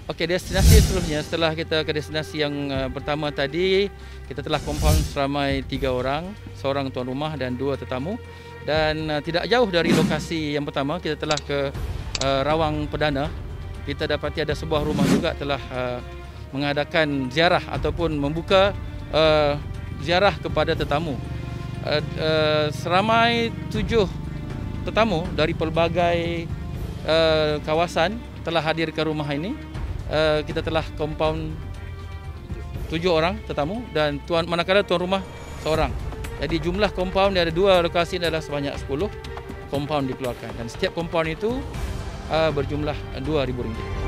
Okey, destinasi seterusnya setelah kita ke destinasi yang pertama tadi, kita telah compound seramai 3 orang, seorang tuan rumah dan 2 tetamu. Dan tidak jauh dari lokasi yang pertama, kita telah ke Rawang Perdana. Kita dapati ada sebuah rumah juga telah mengadakan ziarah ataupun membuka ziarah kepada tetamu. Seramai 7 tetamu dari pelbagai kawasan telah hadir ke rumah ini. Kita telah compound 7 orang tetamu dan manakala tuan rumah seorang. Jadi jumlah compound ada 2 lokasi adalah sebanyak 10 compound dikeluarkan dan setiap compound itu berjumlah RM2,000.